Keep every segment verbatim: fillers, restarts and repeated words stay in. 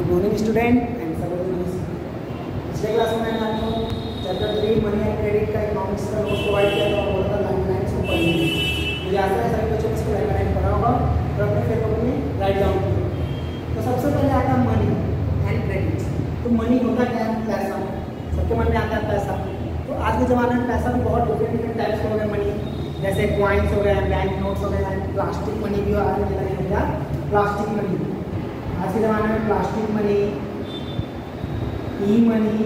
Morning student and पिछले class में मैंने आपको chapter three money and credit का इकोनॉमिक्स का नोट्स प्रोवाइड किया था और बोला था लाइन लाइन्स को पढ़िए। मुझे आशा है सभी बच्चों ने इसको लाइन लाइन पढ़ा होगा और अपने पेपर में राइट डाउन किया। तो सबसे पहले आता है मनी एंड क्रेडिट। तो मनी होता क्या है? पैसा। सबके मन में आता है पैसा। तो आज के ज़माने में पैसा भी बहुत डिफरेंट डिफरेंट टाइप्स के हो गए मनी, जैसे क्वाइंस हो गए, बैंक नोट्स हो गए, प्लास्टिक मनी भी आ गया। प्लास्टिक मनी आज के ज़माने में प्लास्टिक मनी, ई मनी,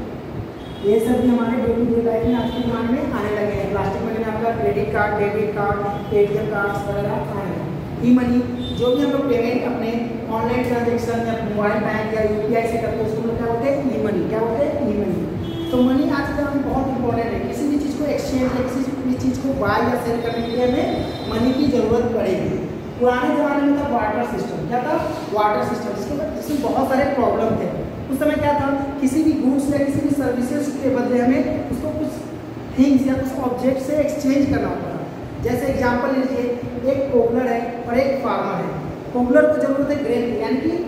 ये सब भी हमारे डेली डे लाइफ में आज के ज़माने में आने लगे हैं। प्लास्टिक मनी में आपका credit card, debit card, Paytm cards वगैरह आने लगे। ई मनी जो भी हम लोग पेमेंट अपने ऑनलाइन ट्रांजेक्शन या मोबाइल बैंक या यूपीआई से करते हैं उसको लोग क्या बोलते हैं? E money. क्या बोलते हैं? E money. तो मनी आज के ज़माने में बहुत इंपॉर्टेंट है। किसी भी चीज़ को एक्सचेंज या किसी भी चीज़ को बाय या सेल करने के लिए हमें मनी की ज़रूरत पड़ेगी। पुराने ज़माने में था वाटर सिस्टम। क्या था? वाटर सिस्टम, जिसके जिसमें बहुत सारे प्रॉब्लम थे। उस समय क्या था, किसी भी गुड्स या किसी भी सर्विसेज के बदले हमें उसको कुछ थिंग्स या कुछ ऑब्जेक्ट से एक्सचेंज करना होता था। जैसे एग्जांपल लीजिए, एक कोबलर है और एक फार्मर है। कोबलर को जरूरत है ग्रेन की, यानी कि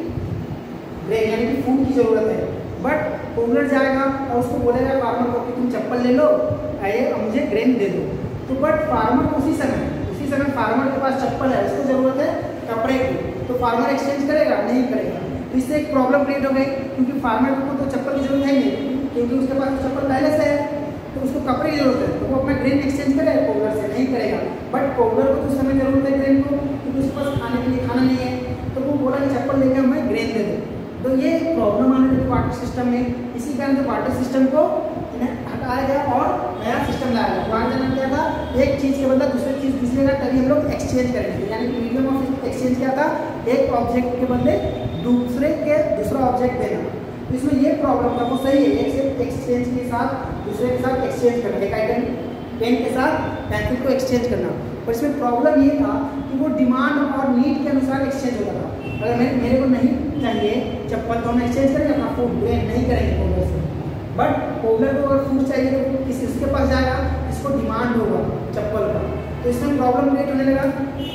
ग्रेन यानी कि फूड की ज़रूरत है। बट कोबलर जाएगा और उसको बोलेगा फार्मर को कि तुम चप्पल ले लो, आइए और मुझे ग्रेन दे दो। तो बट फार्मर को उसी समय उसी समय फार्मर के पास चप्पल है, उसको ज़रूरत है कपड़े की, तो फार्मर एक्सचेंज करेगा? नहीं करेगा। तो इससे एक प्रॉब्लम क्रिएट हो गई, क्योंकि फार्मर को तो चप्पल की जरूरत है नहीं, क्योंकि उसके पास तो चप्पल पहले से है, तो उसको कपड़े की जरूरत है, तो वो अपना ग्रेन एक्सचेंज करेगा कोबलर से? नहीं करेगा। बट कोबलर को तो उस समय जरूरत है ग्रेन को, क्योंकि उसके पास खाने के लिए खाना नहीं है, तो वो बोला कि चप्पल लेके हमें ग्रेन दे दो। तो ये प्रॉब्लम आने लगी वाटर सिस्टम में। इसी कारण से वाटर सिस्टम को हटाया गया और नया सिस्टम लाया गया। पुराने जमाने में क्या था, एक चीज़ के बदले दूसरी चीज़ दूसरेगा तभी हम लोग एक्सचेंज करेंगे, यानी कि मीडियम ऑफ एक्सचेंज क्या था, एक ऑब्जेक्ट के बदले दूसरे के दूसरा ऑब्जेक्ट देना। तो इसमें ये प्रॉब्लम था, वो सही है, एक से एक्सचेंज के साथ दूसरे के साथ एक्सचेंज करना, एक आइटम पेन के साथ पेंसिल को एक्सचेंज करना। पर इसमें प्रॉब्लम ये था कि वो डिमांड और नीड के अनुसार एक्सचेंज होता था। अगर मेरे मेरे को नहीं चाहिए चप्पल तो हम एक्सचेंज करेंगे अपना फूड, ग्रेन नहीं करेंगे कोबलर से। बट कोबलर को अगर फूड चाहिए तो किस किसके पास जाएगा? इसको डिमांड होगा चप्पल का। तो इसमें प्रॉब्लम क्रिएट होने लगा,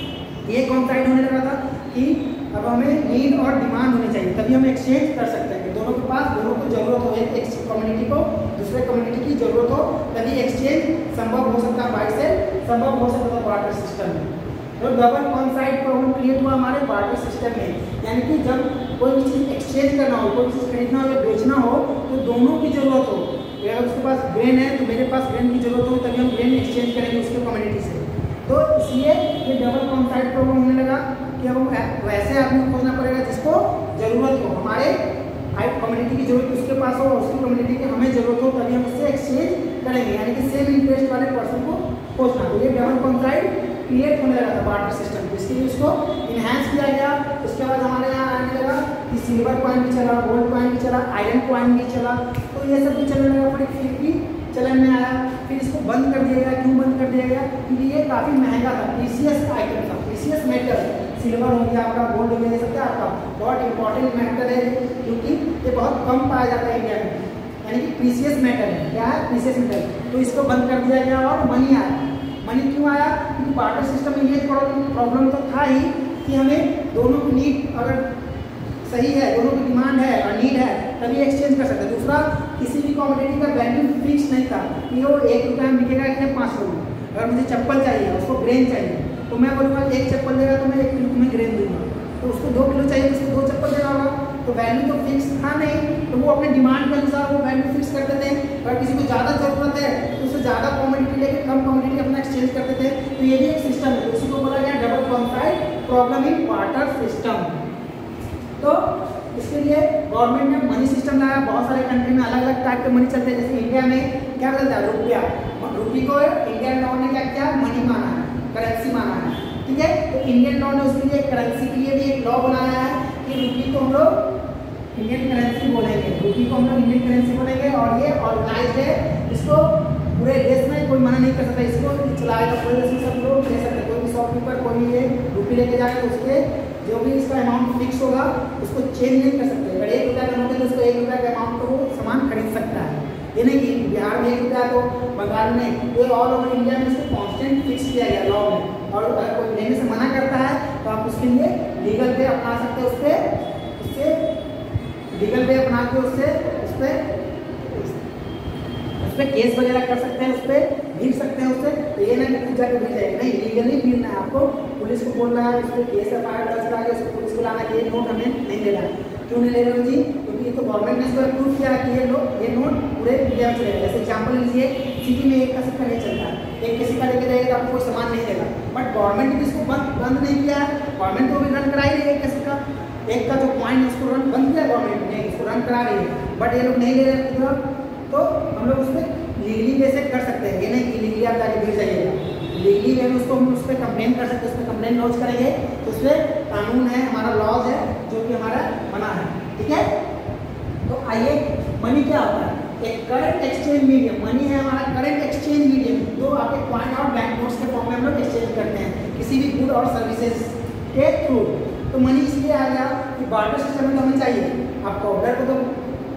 ये कॉन्फ्लाइट होने लगा था कि अब हमें नीड और डिमांड होनी चाहिए, तभी हम एक्सचेंज कर सकते हैं। दोनों के पास दोनों को जरूरत हो, एक कम्युनिटी को दूसरे कम्युनिटी की जरूरत हो, तभी एक्सचेंज संभव हो सकता है, बाई से संभव हो सकता है वाटर सिस्टम में। तो डबल कॉन्फ्लाइट प्रॉब्लम क्रिएट हुआ हमारे वाटर सिस्टम में, यानी कि जब कोई भी चीज़ एक्सचेंज करना हो, कोई चीज़ खरीदना हो या बेचना हो, तो दोनों की जरूरत हो। अगर उसके पास ग्रेन है तो मेरे पास ग्रेन की जरूरत हो, तभी हम ग्रेन एक्सचेंज करेंगे उसके कम्युनिटी से। तो इसलिए ये डबल कॉन्फ्लाइट प्रॉब्लम होने लगा कि अब वैसे आदमी को खोजना पड़ेगा जिसको जरूरत हो, हमारे कम्युनिटी की जरूरत उसके पास हो, उसकी कम्युनिटी की हमें जरूरत हो, तभी हम उससे एक्सचेंज करेंगे, यानी कि सेम इंटरेस्ट वाले पर्सन को खोजना। तो ये डबल कॉन्फ्लाइट क्रिएट होने लगा था वाटर सिस्टम, जिसके लिए उसको इन्हांस किया गया। उसके बाद हमारे यहाँ आने लगा कि सिल्वर कॉइन भी चला, गोल्ड कॉइन भी चला, आयरन कॉइन भी चला, तो ये सब भी चलने लगा। फिर फिर भी चलन में आया, फिर इसको बंद कर दिया गया। क्यों बंद कर दिया गया? क्योंकि ये काफ़ी महंगा था, प्रीसियस आइटम था, प्रीसियस मेटल। सिल्वर हो गया आपका, गोल्ड हो गया, ये सब क्या आपका बहुत इंपॉर्टेंट मेटल है, क्योंकि ये बहुत कम पाया जाता है इंडिया में, यानी कि प्रीसियस मेटल है। क्या है? Precious metal. तो इसको बंद कर दिया गया और मनी आया। मनी क्यों आया? क्योंकि वाटर सिस्टम में ये प्रॉब्लम तो था ही कि हमें दोनों की नीड अगर सही है, दोनों की डिमांड है और नीड है, तभी एक्सचेंज कर सकते हैं। दूसरा, किसी भी कमोडिटी का वैल्यू फिक्स नहीं था कि वो एक रुपये में बिकेगा कि पाँच रुपये में। अगर मुझे चप्पल चाहिए, उसको ग्रेन चाहिए, तो मैं बोलूँगा एक चप्पल देगा तो मैं एक किलो तुम्हें ग्रेन दूंगा। तो उसको दो किलो चाहिए तो उसको दो चप्पल देना होगा। तो वैल्यू तो फिक्स था नहीं, तो वो अपने डिमांड के अनुसार वो वैल्यू फिक्स करते थे। अगर किसी को ज़्यादा ज़रूरत है तो उससे ज़्यादा कमोडिटी लेके कम कमोडिटी अपना एक्सचेंज करते थे। तो ये भी एक सिस्टम है, उसी को बोला गया double conflict problem in water system. तो इसके लिए गवर्नमेंट ने मनी सिस्टम लाया। बहुत सारे कंट्री में अलग अलग टाइप के मनी चलते हैं। जैसे इंडिया में क्या चलता है? रुपया। रुपये को इंडियन लॉ ने क्या किया? मनी माना है, करेंसी माना है। ठीक है, तो इंडियन लॉ ने उसके लिए करेंसी के लिए भी एक लॉ बनाया है कि रुपये को हम लोग इंडियन करेंसी बोलेंगे, रुपये को हम लोग इंडियन करेंसी बोलेंगे। और ये ऑर्गेनाइज है, इसको पूरे देश में कोई मना नहीं कर सकता, इसको चलाएगा पूरे देश में सब लोग ले सकते। कोई भी शॉपकीपर कोई भी ये रुपये लेके जाएगा तो उसके जो भी इसका अमाउंट फिक्स होगा उसको चेंज नहीं कर सकते। अगर एक रुपया का नोट है तो उसको एक रुपया के अमाउंट पर वो सामान खरीद सकता है। ये नहीं कि बिहार में एक रुपया तो बंगाल में, ये ऑल ओवर इंडिया में इसको कॉन्स्टेंट फिक्स किया गया लॉ में। और अगर कोई लेने से मना करता है तो आप उसके लिए लीगल पे अपना सकते हैं, उससे उससे लीगल वे अपना के उससे उस पर उस पर केस वगैरह कर सकते हैं, उस पर भीड़ सकते हैं उससे। तो ये ना कि खुद जाकर भीड़ जाएगा, नहीं, लीगली भीड़ना है आपको। पुलिस को बोलना है, उस पर केस एफ आई आर दर्ज करा के उसको पुलिस को लाना कि ये नोट हमें नहीं लेना है। क्यों नहीं ले रहे हो जी? क्योंकि ये तो गवर्नमेंट ने इसको अप्रूव किया कि ये लोग ये नोट पूरे इंडिया में चलेगा। जैसे एग्जाम्पल लीजिए, सिटी में एक का सिक्का नहीं चलता, एक के सिक्का लेके जाएगा तो आपको कोई सामान नहीं देगा। बट गवर्नमेंट ने इसको बंद बंद नहीं किया है, गवर्नमेंट को भी रन करा ही रही है एक का सिक्का, एक का जो पॉइंट है उसको रन बंद किया गवर्नमेंट ने, इसको रन करा रही है। बट ये लोग नहीं ले रहे हैं, तो हम लोग उस पर लीगली वे से कर सकते हैं। ये नहीं कि लीगली आप जाके भीड़ जाइएगा, लीगली वे में उसको हम उस पर कंप्लेन कर सकते हैं, उस पर कंप्लेन लॉन्च करेंगे तो उस पर कानून है, हमारा लॉज है जो कि हमारा बना है, ठीक है। तो आइए, मनी क्या होता है? एक करंट एक्सचेंज मीडियम। मनी है हमारा करंट एक्सचेंज मीडियम, तो आपके कॉइन और बैंक नोट्स के फॉर्म में हम लोग एक्सचेंज करते हैं किसी भी गुड और सर्विसेज के थ्रू। तो मनी इसलिए आ गया कि बार्टर सिस्टम में तो हमें चाहिए, आपको ऑर्डर को तो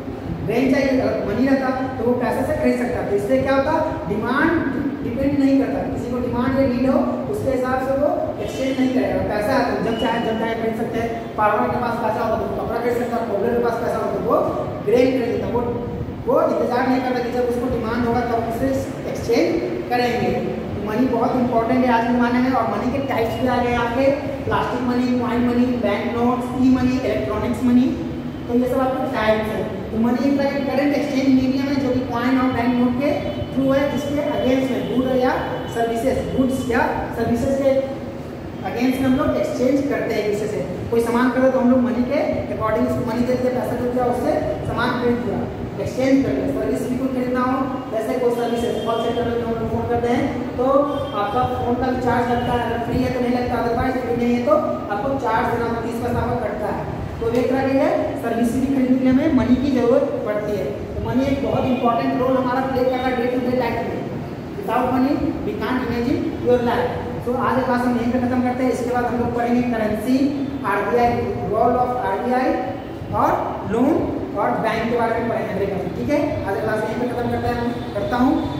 रेंज चाहिए, अगर मनी रहता तो वो पैसे से खरीद सकता। तो इससे क्या होता, डिमांड डिपेंड नहीं करता, किसी को डिमांड या नीड हो उसके हिसाब से वो एक्सचेंज नहीं करेगा। पैसा है तो जब चाहे जब चाहे खरीद सकते हैं। पार्लर के पास पैसा होगा तो कपड़ा खरीद सकता है, कोबलर के पास पैसा होगा तो वो ग्रेन खरीद सकता, वो वो इंतजार नहीं करता कि जब उसको डिमांड होगा तब उसे एक्सचेंज करेंगे। मनी बहुत इंपॉर्टेंट है आज के ज़माने में। और मनी के टाइप्स भी आ गए आपके, plastic money, coin money, bank notes, e money, electronics money, तो ये सब आपके टाइप्स हैं। तो मनी एक तरह का करंट एक्सचेंज मीडियम है जो कि कॉइन और बैंक नोट के थ्रू है, जिसके अगेंस्ट में गुड या सर्विसेज, गुड्स या सर्विसेज के अगेंस्ट में हम लोग एक्सचेंज करते हैं एक दूसरे से। कोई सामान खरीदो तो हम लोग मनी के अकॉर्डिंग उसको मनी दे दिया, पैसा दे दिया, उससे सामान खरीद दिया, एक्सचेंज कर लिया। सर्विस भी कुछ खरीदना हो, जैसे कोई सर्विसेज कॉल सेंटर में हम लोग फोन करते हैं तो आपका फोन का चार्ज लगता है, अगर फ्री है तो नहीं लगता, अदरवाइज फ्री नहीं है तो आपको चार्ज देना, तीस पैसा आपका कटता है। तो एक तरह की है सर्विस भी खरीदने के लिए हमें मनी की जरूरत पड़ती है। तो मनी एक बहुत इंपॉर्टेंट रोल हमारा प्ले कर रहा है डे टू डे लाइफ में। Without money we can't imagine your life. तो आज के क्लास हम यहीं पे खत्म करते हैं। इसके बाद हम लोग पढ़ेंगे currency, RBI, role of RBI और लोन और बैंक के बारे में पढ़ेंगे। ठीक है, आज के क्लास यहीं पे खत्म करते हैं करता हूँ।